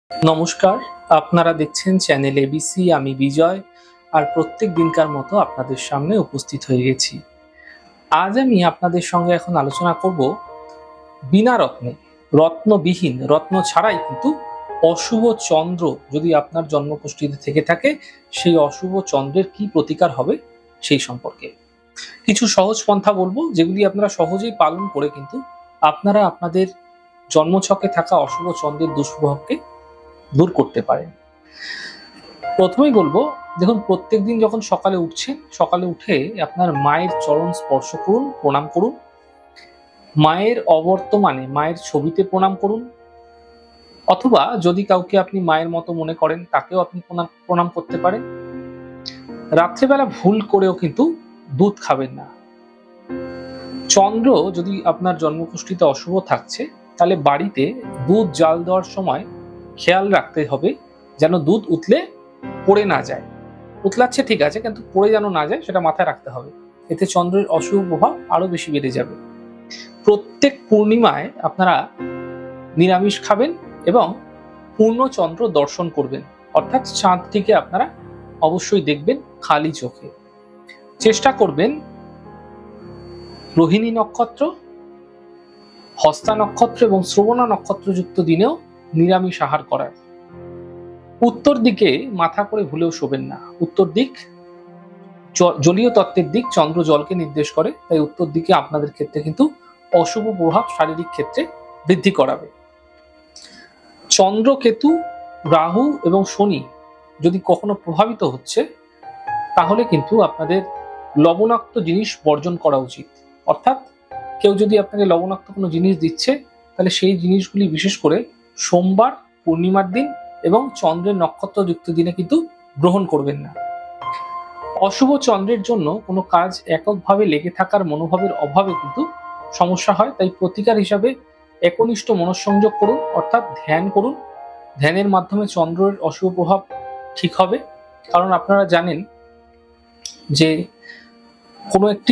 নমস্কার, আপনারা দেখছেন চ্যানেল এবিসি। আমি বিজয়, আর প্রত্যেক দিনকার মতো আপনাদের সামনে উপস্থিত হয়ে গেছি। আজ আমি আপনাদের সঙ্গে এখন আলোচনা করব বিনা রত্নে, রত্নবিহীন, রত্ন ছাড়াই কিন্তু অশুভ চন্দ্র যদি আপনার জন্মকুষ্ঠিতে থেকে থাকে, সেই অশুভ চন্দ্রের কি প্রতিকার হবে সেই সম্পর্কে কিছু সহজ পন্থা বলবো, যেগুলি আপনারা সহজেই পালন করে কিন্তু আপনারা আপনাদের জন্মছকে থাকা অশুভ চন্দ্রের দুষ্প্রভাবকে দূর করতে পারেন। প্রথমেই বলবো, দেখুন, প্রত্যেকদিন যখন সকালে উঠছেন, সকালে উঠে আপনার মায়ের চরণ স্পর্শ করুন, প্রণাম করুন। মায়ের অবর্তমানে মায়ের ছবিতে প্রণাম করুন, অথবা যদি কাউকে আপনি মায়ের মতো মনে করেন তাকেও আপনি প্রণাম করতে পারেন। রাত্রেবেলা ভুল করেও কিন্তু দুধ খাবেন না। চন্দ্র যদি আপনার জন্মকুষ্ঠিতে অশুভ থাকছে, তাহলে বাড়িতে দুধ জাল দেওয়ার সময় খেয়াল রাখতে হবে যেন দুধ উতলে পড়ে না যায়। উতলাচ্ছে ঠিক আছে, কিন্তু পড়ে যেন না যায় সেটা মাথায় রাখতে হবে। এতে চন্দ্রের অশুভ প্রভাব আরো বেশি বেড়ে যাবে। প্রত্যেক পূর্ণিমায় আপনারা নিরামিষ খাবেন এবং পূর্ণ চন্দ্র দর্শন করবেন, অর্থাৎ চাঁদটিকে আপনারা অবশ্যই দেখবেন খালি চোখে। চেষ্টা করবেন রোহিণী নক্ষত্র, হস্তা নক্ষত্র এবং শ্রবণা নক্ষত্রযুক্ত দিনেও নিরামিষ আহার করার। উত্তর দিকে মাথা করে ভুলেও শোবেন না। উত্তর দিক জলীয় তত্ত্বের দিক, চন্দ্র জলকে নির্দেশ করে, তাই উত্তর দিকে আপনাদের ক্ষেত্রে কিন্তু অশুভ প্রভাব শারীরিক ক্ষেত্রে বৃদ্ধি করাবে। চন্দ্র, কেতু, রাহু এবং শনি যদি কখনো প্রভাবিত হচ্ছে, তাহলে কিন্তু আপনাদের লবণাক্ত জিনিস বর্জন করা উচিত। অর্থাৎ কেউ যদি আপনাকে লবণাক্ত কোনো জিনিস দিচ্ছে, তাহলে সেই জিনিসগুলি বিশেষ করে সোমবার, পূর্ণিমার দিন এবং চন্দ্রের নক্ষত্রযুক্ত দিনে কিন্তু গ্রহণ করবেন না। অশুভ চন্দ্রের জন্য কোনো কাজ এককভাবে লেগে থাকার মনোভাবের অভাবে কিন্তু সমস্যা হয়। তাই প্রতিকার হিসাবে একনিষ্ঠ মনঃসংযোগ করুন, অর্থাৎ ধ্যান করুন। ধ্যানের মাধ্যমে চন্দ্রের অশুভ প্রভাব ঠিক হবে। কারণ আপনারা জানেন যে কোনো একটি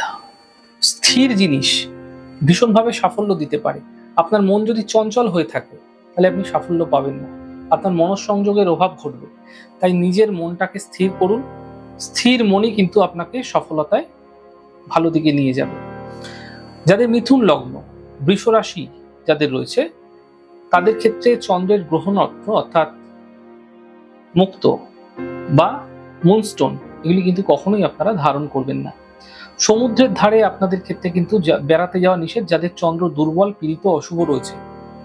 স্থির জিনিস ভীষণভাবে সাফল্য দিতে পারে। আপনার মন যদি চঞ্চল হয়ে থাকে, তাহলে আপনি সাফল্য পাবেন না, আপনার মনঃসংযোগের অভাব ঘটবে। তাই নিজের মনটাকে স্থির করুন। স্থির মনই কিন্তু আপনাকে সফলতায় ভালো দিকে নিয়ে যাবে। যাদের মিথুন লগ্ন, বৃষ রাশি যাদের রয়েছে, তাদের ক্ষেত্রে চন্দ্রের গ্রহণত্ব অর্থাৎ মুক্ত বা মুনস্টোন এগুলি কিন্তু কখনোই আপনারা ধারণ করবেন না। সমুদ্রের ধারে আপনাদের ক্ষেত্রে কিন্তু বেড়াতে যাওয়া নিষেধ, যাদের চন্দ্র দুর্বল, পীড়িত, অশুভ রয়েছে।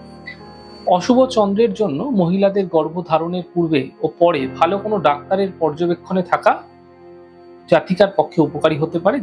অশুভ চন্দ্রের জন্য মহিলাদের গর্ভধারণের পূর্বে ও পরে ভালো কোনো ডাক্তারের পর্যবেক্ষণে থাকা জাতিকার পক্ষে উপকারী হতে পারে।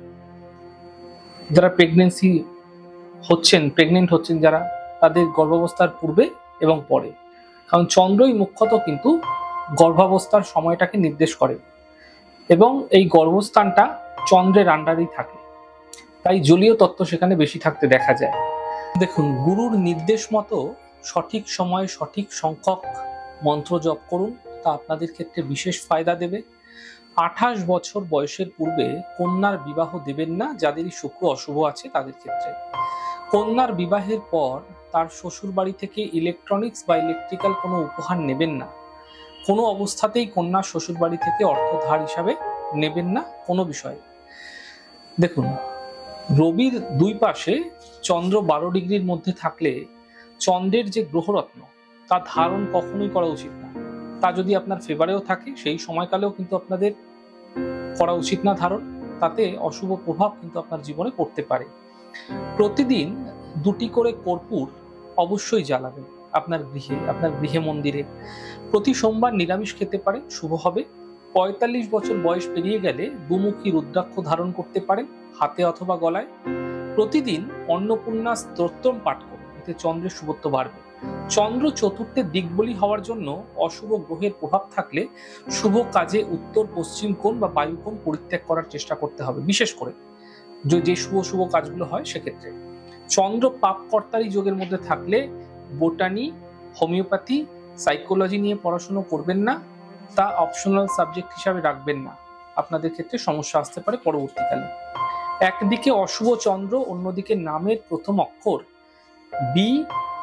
যারা প্রেগনেন্ট হচ্ছেন যারা, তাদের গর্ভাবস্থার পূর্বে এবং পরে। কারণ চন্দ্রই মুখ্যত কিন্তু গর্ভাবস্থার সময়টাকে নির্দেশ করে এবং এই গর্ভস্থানটা চন্দ্রের আন্ডারেই থাকে, তাই জলীয় তত্ত্ব সেখানে বেশি থাকতে দেখা যায়। দেখুন, গুরুর নির্দেশ মতো সঠিক সময়ে সঠিক সংখ্যক মন্ত্র জপ করুন, তা আপনাদের ক্ষেত্রে বিশেষ ফায়দা দেবে। 28 বছর বয়সের পূর্বে কন্যার বিবাহ দেবেন না, যাদেরই শুক্র অশুভ আছে তাদের ক্ষেত্রে। কন্যার বিবাহের পর তার শ্বশুর বাড়ি থেকে ইলেকট্রনিক্স বা ইলেকট্রিক্যাল কোনো উপহার নেবেন না। কোনো অবস্থাতেই কন্যার শ্বশুর বাড়ি থেকে অর্থ ধার হিসাবে নেবেন না কোনো বিষয়ে। দেখুন, রবির দুই পাশে চন্দ্র 12 ডিগ্রির মধ্যে থাকলে চন্দ্রের যে গ্রহরত্ন তা ধারণ কখনোই করা উচিত না। তা যদি আপনার ফেভারেও থাকে, সেই সময়কালেও কিন্তু আপনাদের করা উচিত না ধারণ। তাতে অশুভ প্রভাব কিন্তু আপনার জীবনে পড়তে পারে। প্রতিদিন 2টি করে কর্পূর অবশ্যই জ্বালাবেন আপনার গৃহে মন্দিরে। প্রতি সোমবার নিরামিষ খেতে পারেন, শুভ হবে। 45 বছর বয়স পেরিয়ে গেলে দুমুখী রুদ্রাক্ষ ধারণ করতে পারেন হাতে অথবা গলায়। প্রতিদিন অন্নপূর্ণা স্তোত্রম পাঠ করুন, এতে চন্দ্রের শুভত্ব বাড়বে। চন্দ্র চতুর্থের দিকবলী হওয়ার জন্য অশুভ গ্রহের প্রভাব থাকলে শুভ কাজে উত্তর পশ্চিম কোণ বা বায়ু কোণ পরিত্যাগ করার চেষ্টা করতে হবে। বিশেষ করে যে শুভ কাজগুলো হয় সেক্ষেত্রে। চন্দ্র পাপকর্তারি যোগের মধ্যে থাকলে বোটানি, হোমিওপ্যাথি, সাইকোলজি নিয়ে পড়াশোনা করবেন না, তা অপশনাল সাবজেক্ট হিসাবে রাখবেন না। আপনাদের ক্ষেত্রে সমস্যা আসতে পারে পরবর্তীকালে। একদিকে অশুভ চন্দ্র, অন্যদিকে নামের প্রথম অক্ষর বি,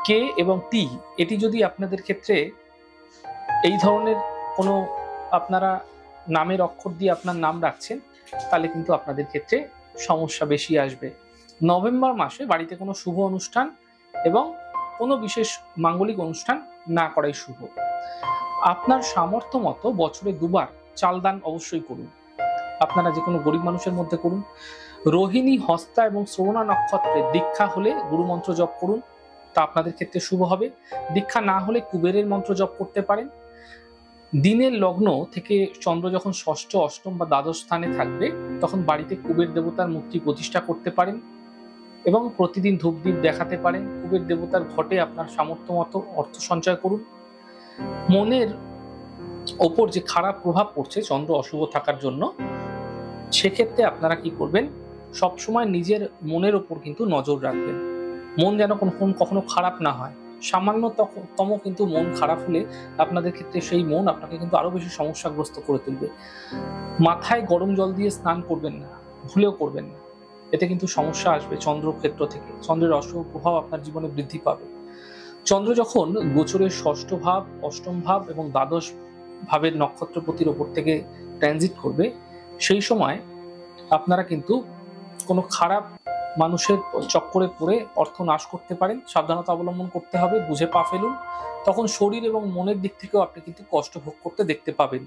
কে এবং টি এটি যদি আপনাদের ক্ষেত্রে এই ধরনের কোনো আপনারা নামের অক্ষর দিয়ে আপনার নাম রাখছেন, তাহলে কিন্তু আপনাদের ক্ষেত্রে সমস্যা বেশি আসবে। নভেম্বর মাসে বাড়িতে কোনো শুভ অনুষ্ঠান এবং কোনো বিশেষ মাঙ্গলিক অনুষ্ঠান না করাই শুভ। আপনার সামর্থ্য মতো বছরে 2 বার চাল দান অবশ্যই করুন। আপনারা যে কোনো গরিব মানুষের মধ্যে করুন। রোহিণী, হস্তা এবং শ্রবণা নক্ষত্রে দীক্ষা হলে গুরুমন্ত্র জপ করুন, তা আপনাদের ক্ষেত্রে শুভ হবে। দীক্ষা না হলে কুবেরের মন্ত্র জপ করতে পারেন। দিনের লগ্ন থেকে চন্দ্র যখন ষষ্ঠ, অষ্টম বা দ্বাদশ স্থানে থাকবে, তখন বাড়িতে কুবের দেবতার মূর্তি প্রতিষ্ঠা করতে পারেন এবং প্রতিদিন ধূপদীপ দেখাতে পারেন। কুবের দেবতার ঘটে আপনার সামর্থ্য মতো অর্থ সঞ্চয় করুন। মনের ওপর যে খারাপ প্রভাব পড়ছে চন্দ্র অশুভ থাকার জন্য, সেক্ষেত্রে আপনারা কি করবেন, সবসময় নিজের মনের ওপর কিন্তু নজর রাখবেন। মন যেন কখনো খারাপ না হয়। সামান্যতম কিন্তু মন খারাপ হলে আপনাদের ক্ষেত্রে সেই মন আপনাকে কিন্তু আরো বেশি সমস্যাগ্রস্ত করে তুলবে। মাথায় গরম জল দিয়ে স্নান করবেন না, ভুলেও করবেন না। এতে কিন্তু সমস্যা আসবে চন্দ্র ক্ষেত্র থেকে। চন্দ্রের অশুভ প্রভাব আপনার জীবনে বৃদ্ধি পাবে। চন্দ্র যখন গোচরের ষষ্ঠ ভাব, অষ্টম ভাব এবং দ্বাদশ ভাবের নক্ষত্রপতির ওপর থেকে ট্রানজিট করবে, সেই সময় আপনারা কিন্তু কোনো খারাপ মানুষের চক্করে পড়ে অর্থ নাশ করতে পারেন। সাবধানতা অবলম্বন করতে হবে, বুঝে পা ফেলুন। তখন শরীর এবং মনের দিক থেকেও আপনি কিন্তু কষ্ট ভোগ করতে দেখতে পাবেন।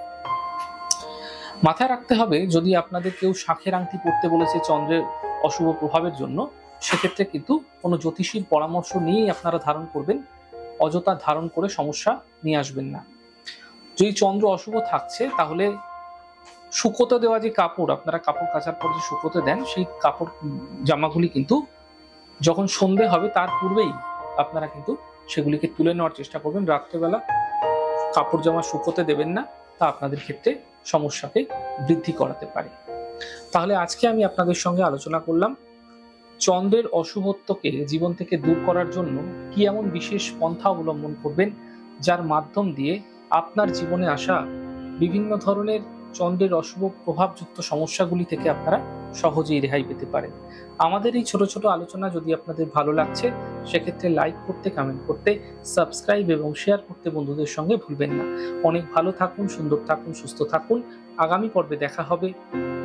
মাথায় রাখতে হবে, যদি আপনাদের কেউ শাঁখের আংটি পড়তে বলেছে চন্দ্রের অশুভ প্রভাবের জন্য, সেক্ষেত্রে কিন্তু কোনো জ্যোতিষীর পরামর্শ নিয়েই আপনারা ধারণ করবেন। অযথা ধারণ করে সমস্যা নিয়ে আসবেন না। যদি চন্দ্র অশুভ থাকছে, তাহলে শুকোতে দেওয়া যে কাপড়, আপনারা কাপড় কাচার পর যে শুকোতে দেন, সেই কাপড় জামাগুলি কিন্তু যখন সন্ধে হবে তার পূর্বেই আপনারা কিন্তু সেগুলিকে তুলে নেওয়ার চেষ্টা করবেন। রাত্রেবেলা কাপড় জামা শুকোতে দেবেন না, তা আপনাদের ক্ষেত্রে সমস্যাকে বৃদ্ধি করাতে পারে। তাহলে আজকে আমি আপনাদের সঙ্গে আলোচনা করলাম চন্দ্রের অশুভত্বকে জীবন থেকে দূর করার জন্য কি এমন বিশেষ পন্থা অবলম্বন করবেন, যার মাধ্যম দিয়ে আপনার জীবনে আসা বিভিন্ন ধরনের চন্দ্রের অশুভ প্রভাবযুক্ত সমস্যাগুলি থেকে আপনারা সহজেই রেহাই পেতে পারেন। আমাদের এই ছোট ছোট আলোচনা যদি আপনাদের ভালো লাগছে, সেক্ষেত্রে লাইক করতে, কমেন্ট করতে, সাবস্ক্রাইব এবং শেয়ার করতে বন্ধুদের সঙ্গে ভুলবেন না। অনেক ভালো থাকুন, সুন্দর থাকুন, সুস্থ থাকুন। আগামী পর্বে দেখা হবে।